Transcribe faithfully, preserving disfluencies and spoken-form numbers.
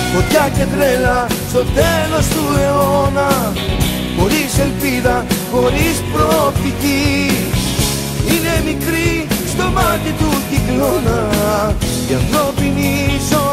φωτιά και τρέλα στο τέλος του αιώνα, χωρίς ελπίδα, χωρίς προοπτική. Είναι μικρή στο μάτι του κυκλώνα η ανθρώπινη ζωή.